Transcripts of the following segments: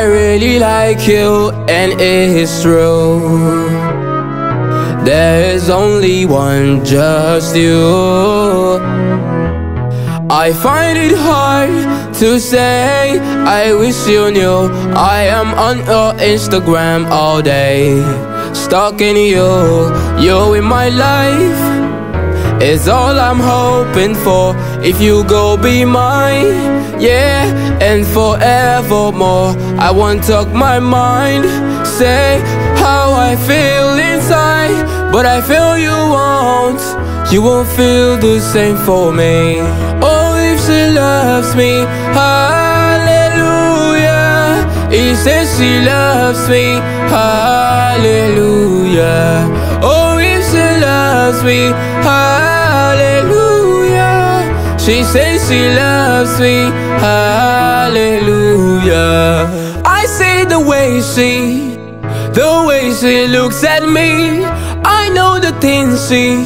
I really like you, and it's true. There's only one, just you. I find it hard to say I wish you knew I am on your Instagram all day, stalking you. You in my life is all I'm hoping for. If you go, be mine, yeah, and forevermore. I won't talk my mind, say how I feel inside, but I feel you won't feel the same for me. Oh, if she loves me, hallelujah. He says she loves me, hallelujah. Oh, if she loves me, hallelujah. She says she loves me, hallelujah. I see the way she looks at me. I know the things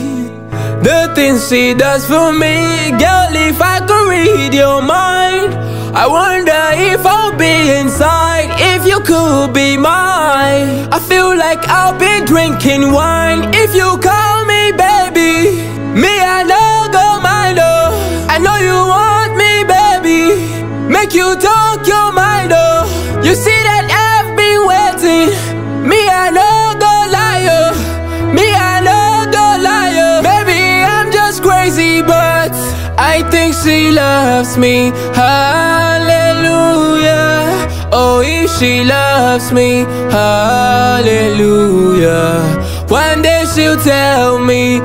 she does for me. Girl, if I could read your mind, I wonder if I'll be inside. If you could be mine, I feel like I'll be drinking wine. If you call me baby, me I no go mind, oh. I know you want me, baby, make you talk your mind, oh. You see that I've been waiting. Me I no go lie, oh. Me I no go lie, oh. Maybe I'm just crazy, but I think she loves me, hallelujah. Oh, if she loves me, hallelujah. One day she'll tell me,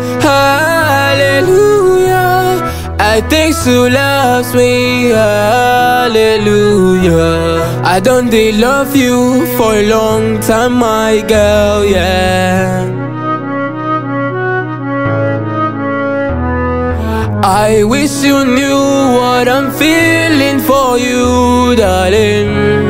hallelujah. I think she loves me, hallelujah. I don't really love you for a long time, my girl, yeah. I wish you knew what I'm feeling for you, darling.